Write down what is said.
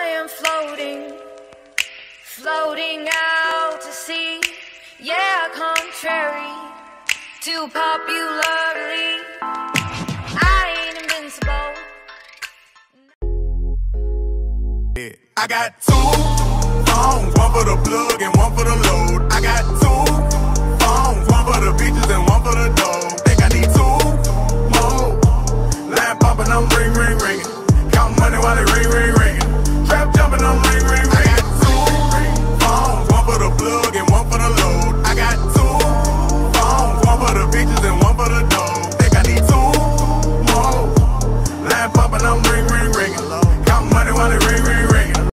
am floating, floating out to sea. Yeah, contrary to popularly, I ain't invincible. I got two phones, one for the plug and one for the load.